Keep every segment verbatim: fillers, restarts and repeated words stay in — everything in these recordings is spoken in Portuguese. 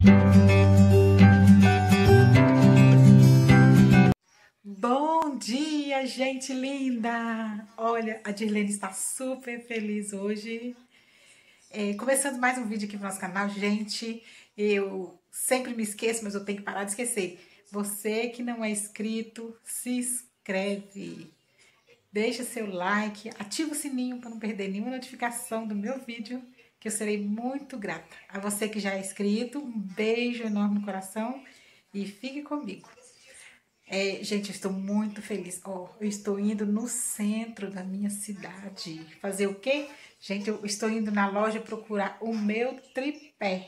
Bom dia, gente linda! Olha, a Dirlene está super feliz hoje. É, começando mais um vídeo aqui no nosso canal, gente. Eu sempre me esqueço, mas eu tenho que parar de esquecer. Você que não é inscrito, se inscreve. Deixa seu like, ativa o sininho para não perder nenhuma notificação do meu vídeo, que eu serei muito grata. A você que já é inscrito, um beijo enorme no coração e fique comigo. É, gente, eu estou muito feliz. Ó, eu estou indo no centro da minha cidade. Fazer o quê? Gente, eu estou indo na loja procurar o meu tripé.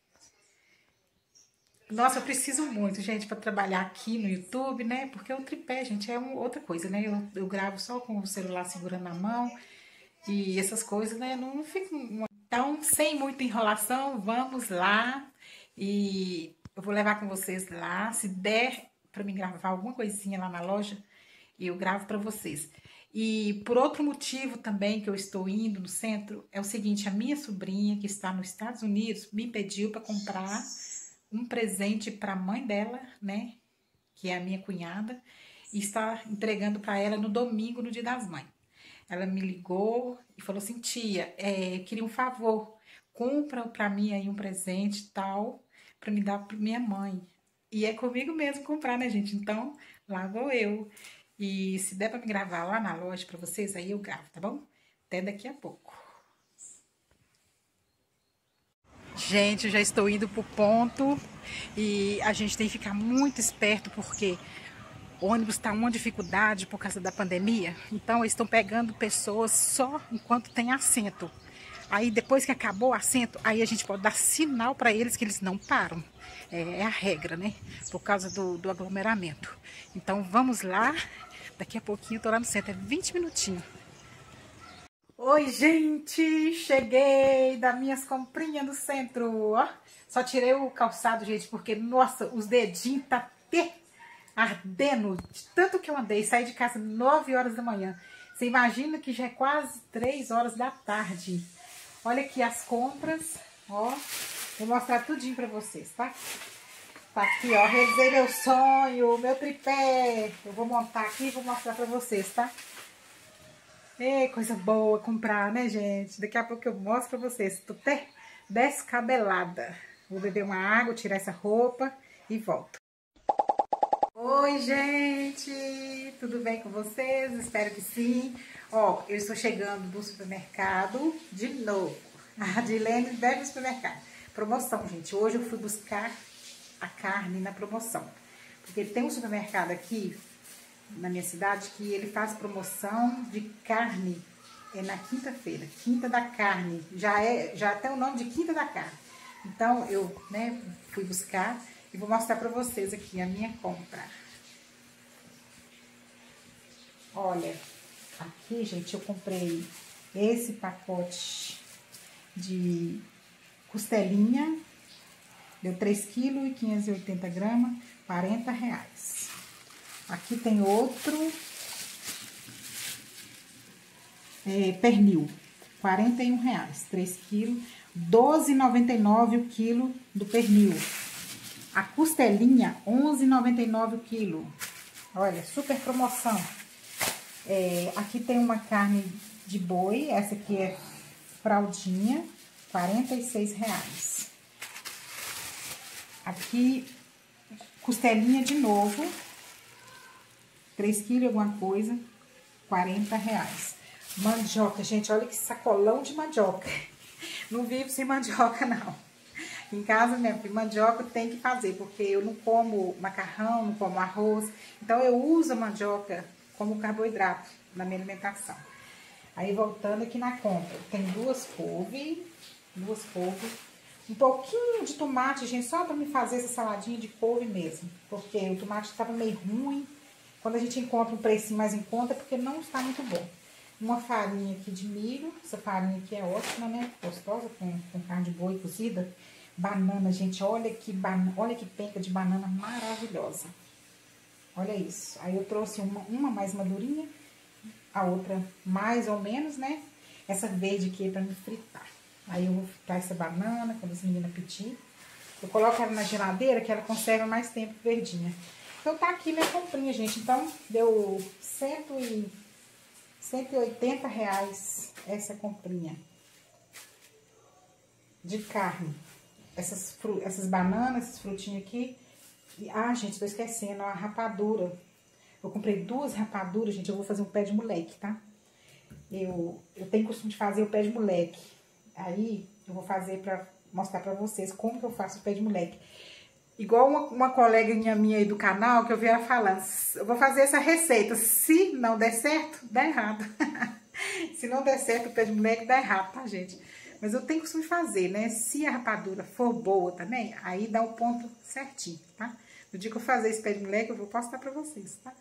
Nossa, eu preciso muito, gente, para trabalhar aqui no YouTube, né? Porque o tripé, gente, é uma outra coisa, né? Eu, eu gravo só com o celular segurando na mão e essas coisas, né? Não, não fico... Então, sem muita enrolação, vamos lá. E eu vou levar com vocês lá. Se der para mim gravar alguma coisinha lá na loja, eu gravo para vocês. E por outro motivo também que eu estou indo no centro, é o seguinte, a minha sobrinha que está nos Estados Unidos me pediu para comprar um presente para a mãe dela, né, que é a minha cunhada, e está entregando para ela no domingo, no Dia das Mães. Ela me ligou e falou assim, tia, é, queria um favor, compra para mim aí um presente tal, para me dar para minha mãe. E é comigo mesmo comprar, né, gente? Então, lá vou eu. E se der para me gravar lá na loja para vocês, aí eu gravo, tá bom? Até daqui a pouco. Gente, eu já estou indo pro ponto e a gente tem que ficar muito esperto porque o ônibus está uma dificuldade por causa da pandemia. Então, eles estão pegando pessoas só enquanto tem assento. Aí, depois que acabou o assento, aí a gente pode dar sinal para eles que eles não param. É, é a regra, né? Por causa do, do aglomeramento. Então, vamos lá. Daqui a pouquinho eu tô lá no centro. É vinte minutinhos. Oi, gente! Cheguei das minhas comprinhas no centro. Ó, só tirei o calçado, gente, porque, nossa, os dedinhos tá até ardendo de tanto que eu andei. Saí de casa nove horas da manhã. Você imagina que já é quase três horas da tarde. Olha aqui as compras, ó. Vou mostrar tudinho pra vocês, tá? Tá aqui, ó. Realizei meu sonho, meu tripé. Eu vou montar aqui e vou mostrar pra vocês, tá? É coisa boa comprar, né, gente? Daqui a pouco eu mostro pra vocês. Tô até descabelada. Vou beber uma água, tirar essa roupa e volto. Oi, gente! Tudo bem com vocês? Espero que sim. Ó, eu estou chegando do supermercado de novo. A Dirlene deve no supermercado. Promoção, gente. Hoje eu fui buscar a carne na promoção. Porque tem um supermercado aqui na minha cidade que ele faz promoção de carne é na quinta-feira, Quinta da Carne, já é, já tem o nome de Quinta da Carne. Então eu, né, fui buscar e vou mostrar para vocês aqui a minha compra. Olha, aqui, gente, eu comprei esse pacote de costelinha, deu três quilos e quinhentos e oitenta gramas, quarenta reais. Aqui tem outro é, pernil, quarenta e um reais, três quilos, doze reais e noventa e nove centavos o quilo do pernil. A costelinha, onze reais e noventa e nove centavos o quilo. Olha, super promoção. É, aqui tem uma carne de boi, essa aqui é fraldinha, quarenta e seis reais. Aqui, costelinha de novo, três quilos alguma coisa, quarenta reais. Mandioca, gente, olha que sacolão de mandioca. Não vivo sem mandioca, não. Em casa, minha filha, mandioca tem que fazer, porque eu não como macarrão, não como arroz. Então, eu uso a mandioca como carboidrato na minha alimentação. Aí, voltando aqui na compra, tem duas couves, duas couves, um pouquinho de tomate, gente, só para me fazer essa saladinha de couve mesmo, porque o tomate estava meio ruim. Quando a gente encontra um preço mais em conta, é porque não está muito bom. Uma farinha aqui de milho, essa farinha aqui é ótima, né? Gostosa, com, com carne de boi cozida. Banana, gente, olha que, ban... olha que penca de banana maravilhosa. Olha isso. Aí eu trouxe uma, uma mais madurinha, a outra mais ou menos, né? Essa verde aqui é pra me fritar. Aí eu vou fritar essa banana, quando essa menina pedir. Eu coloco ela na geladeira, que ela conserva mais tempo verdinha. Então tá aqui minha comprinha, gente. Então deu cento e oitenta reais essa comprinha de carne. Essas, fru essas bananas, esses frutinhos aqui. E, ah, gente, tô esquecendo, a rapadura. Eu comprei duas rapaduras, gente. Eu vou fazer um pé de moleque, tá? Eu, eu tenho costume de fazer o pé de moleque. Aí eu vou fazer pra mostrar pra vocês como que eu faço o pé de moleque. Igual uma, uma colega minha aí do canal, que eu vi ela falando, eu vou fazer essa receita, se não der certo, dá errado. Se não der certo o pé de moleque, dá errado, tá, gente? Mas eu tenho costume de fazer, né? Se a rapadura for boa também, aí dá o ponto certinho, tá? No dia que eu fazer esse pé de moleque, eu vou postar pra vocês, tá?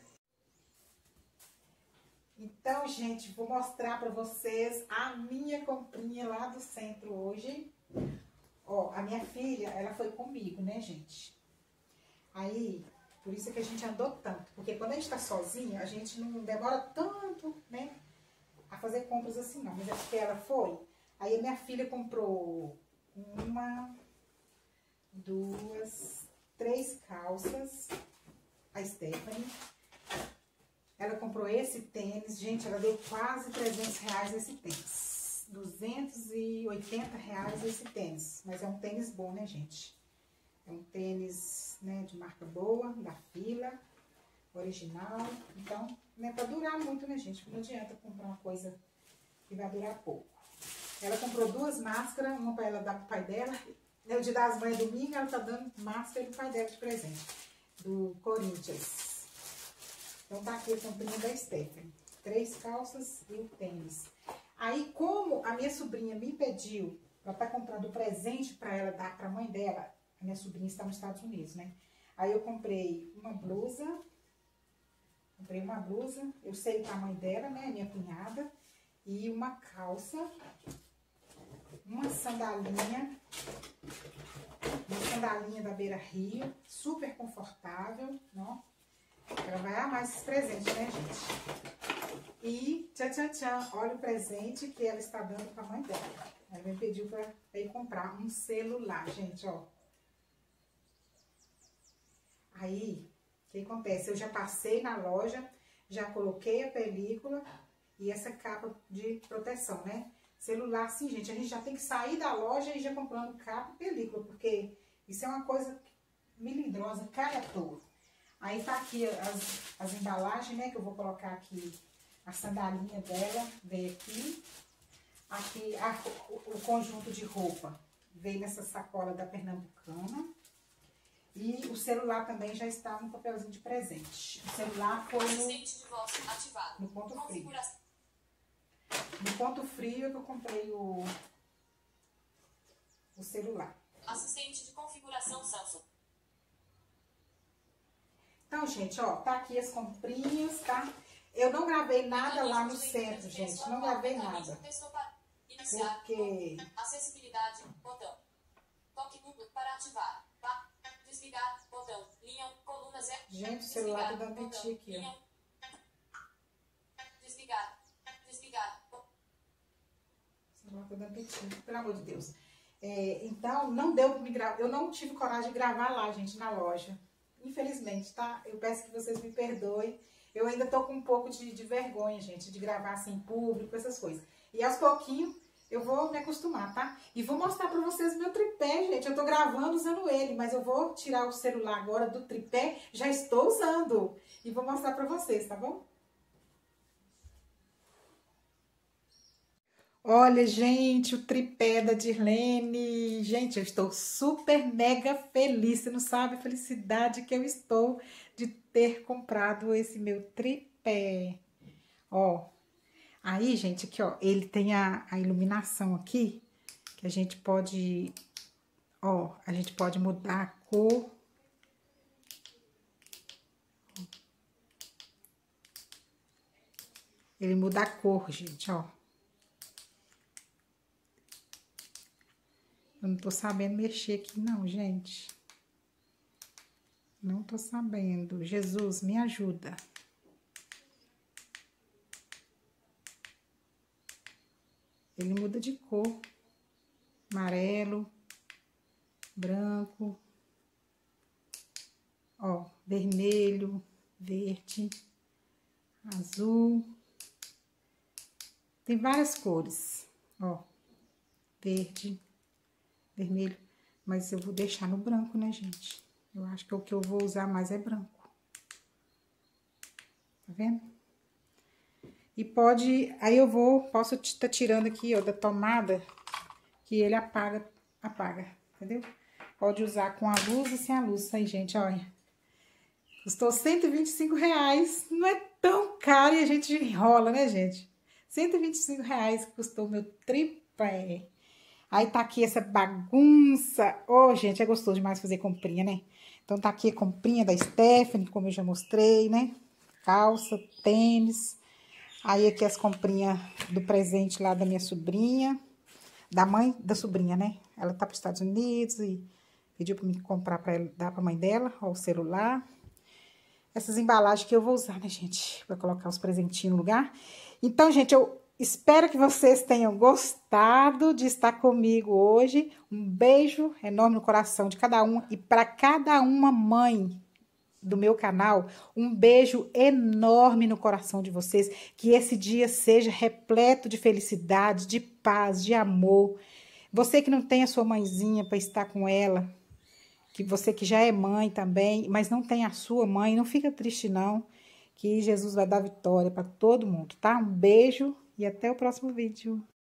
Então, gente, vou mostrar pra vocês a minha comprinha lá do centro hoje. Ó, a minha filha, ela foi comigo, né, gente? Aí, por isso é que a gente andou tanto. Porque quando a gente tá sozinha, a gente não demora tanto, né, a fazer compras assim, não. Mas é porque ela foi. Aí a minha filha comprou uma, duas, três calças. A Stephanie. Ela comprou esse tênis. Gente, ela deu quase trezentos reais esse tênis. duzentos e oitenta reais esse tênis. Mas é um tênis bom, né, gente? É um tênis, né, de marca boa, da Fila, original. Então, não é pra durar muito, né, gente? Não adianta comprar uma coisa que vai durar pouco. Ela comprou duas máscaras, uma pra ela dar pro pai dela. No dia das mães, domingo, ela tá dando máscara pro pai dela de presente. Do Corinthians. Então, tá aqui a comprinha da Stephanie. Três calças e o tênis. Aí, como a minha sobrinha me pediu pra estar comprando presente pra ela dar pra mãe dela, a minha sobrinha está nos Estados Unidos, né? Aí eu comprei uma blusa, comprei uma blusa, eu sei o tamanho dela, né, minha cunhada, e uma calça, uma sandalinha, uma sandalinha da Beira Rio, super confortável, ó. Ela vai amar esses presentes, né, gente? E, tchan, tchan, tchan, olha o presente que ela está dando pra mãe dela. Ela me pediu pra ir comprar um celular, gente, ó. Aí, o que acontece? Eu já passei na loja, já coloquei a película e essa capa de proteção, né? Celular, sim, gente, a gente já tem que sair da loja e já comprando capa e película, porque isso é uma coisa melindrosa, cai à toa. Aí tá aqui as, as embalagens, né, que eu vou colocar aqui. A sandalinha dela veio aqui. Aqui a, o, o conjunto de roupa veio nessa sacola da Pernambucana. E o celular também já está no papelzinho de presente. O celular foi no, no ponto frio. No ponto frio é que eu comprei o, o celular. Assistente de configuração Samsung. Então, gente, ó, tá aqui as comprinhas, tá? Eu não gravei nada lá no centro, gente. Não gravei nada. Porque... Acessibilidade, botão. Toque duplo para ativar. Desligar, botão. Linha, coluna zero. Gente, o celular tá dando piti aqui, ó. Desligar, desligar. O celular tá dando piti, pelo amor de Deus. É, então, não deu pra me gravar. Eu não tive coragem de gravar lá, gente, na loja. Infelizmente, tá? Eu peço que vocês me perdoem. Eu ainda tô com um pouco de, de vergonha, gente, de gravar assim em público, essas coisas. E aos pouquinhos eu vou me acostumar, tá? E vou mostrar pra vocês meu tripé, gente. Eu tô gravando usando ele, mas eu vou tirar o celular agora do tripé. Já estou usando. E vou mostrar pra vocês, tá bom? Olha, gente, o tripé da Dirlene. Gente, eu estou super mega feliz. Você não sabe a felicidade que eu estou de ter comprado esse meu tripé. Ó, aí, gente, aqui, ó, ele tem a, a iluminação aqui, que a gente pode, ó, a gente pode mudar a cor. Ele muda a cor, gente, ó. Eu não tô sabendo mexer aqui, não, gente. Não tô sabendo. Jesus, me ajuda. Ele muda de cor. Amarelo, branco, ó, vermelho, verde, azul. Tem várias cores, ó, verde, vermelho, mas eu vou deixar no branco, né, gente? Eu acho que o que eu vou usar mais é branco. Tá vendo? E pode, aí eu vou, posso estar tirando aqui, ó, da tomada, que ele apaga, apaga, entendeu? Pode usar com a luz e sem a luz. Aí, gente, olha. Custou cento e vinte e cinco reais. Não é tão caro e a gente enrola, né, gente? cento e vinte e cinco reais custou meu tripé. Aí tá aqui essa bagunça. Ô, oh, gente, é gostoso demais fazer comprinha, né? Então tá aqui a comprinha da Stephanie, como eu já mostrei, né? Calça, tênis. Aí aqui as comprinhas do presente lá da minha sobrinha. Da mãe da sobrinha, né? Ela tá para os Estados Unidos e pediu para me comprar para ela, dar para a mãe dela, ó, o celular. Essas embalagens que eu vou usar, né, gente? Para colocar os presentinhos no lugar. Então, gente, eu espero que vocês tenham gostado de estar comigo hoje. Um beijo enorme no coração de cada uma. E para cada uma mãe do meu canal, um beijo enorme no coração de vocês. Que esse dia seja repleto de felicidade, de paz, de amor. Você que não tem a sua mãezinha para estar com ela, que você que já é mãe também, mas não tem a sua mãe, não fica triste não, que Jesus vai dar vitória para todo mundo, tá? Um beijo e até o próximo vídeo.